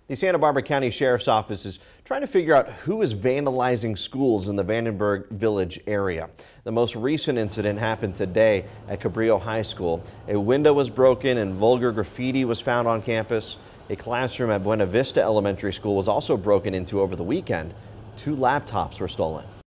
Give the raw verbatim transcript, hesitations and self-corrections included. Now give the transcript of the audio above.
The Santa Barbara County Sheriff's Office is trying to figure out who is vandalizing schools in the Vandenberg Village area. The most recent incident happened today at Cabrillo High School. A window was broken and vulgar graffiti was found on campus. A classroom at Buena Vista Elementary School was also broken into over the weekend. Two laptops were stolen.